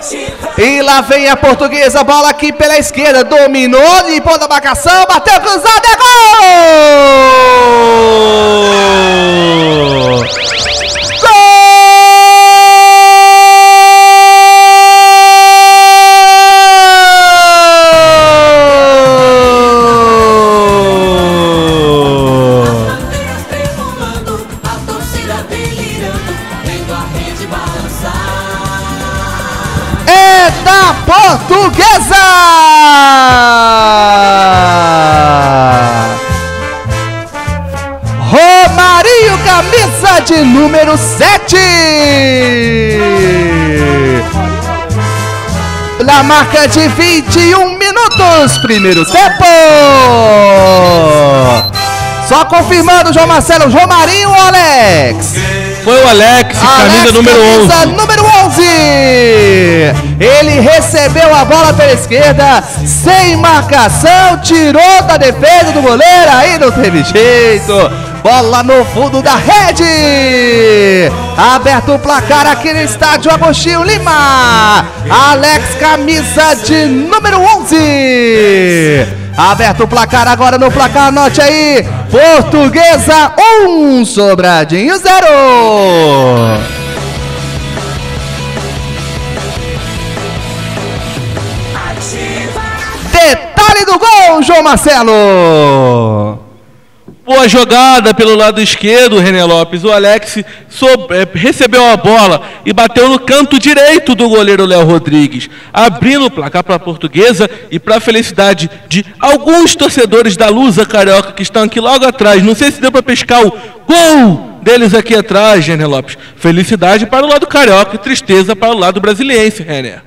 E lá vem a Portuguesa, bola aqui pela esquerda, dominou, limpou da marcação, bateu cruzado, é gol! É da Portuguesa! Romarinho, camisa de número 7. Na marca de 21 minutos, primeiro tempo. Só confirmando, João Marcelo, Romarinho ou Alex? Foi o Alex, camisa número 11. Camisa número 11. Ele recebeu a bola pela esquerda, sem marcação, tirou da defesa do goleiro, aí não teve jeito. Bola no fundo da rede. Aberto o placar aqui no estádio Agostinho Lima. Alex, camisa de número 11. Aberto o placar agora no placar, anote aí. Portuguesa 1, Sobradinho 0. Detalhe do gol, João Marcelo. Boa jogada pelo lado esquerdo, René Lopes. O Alex recebeu a bola e bateu no canto direito do goleiro Léo Rodrigues, abrindo o placar para a Portuguesa e para a felicidade de alguns torcedores da Lusa Carioca que estão aqui logo atrás. Não sei se deu para pescar o gol deles aqui atrás, René Lopes. Felicidade para o lado carioca e tristeza para o lado brasiliense, René.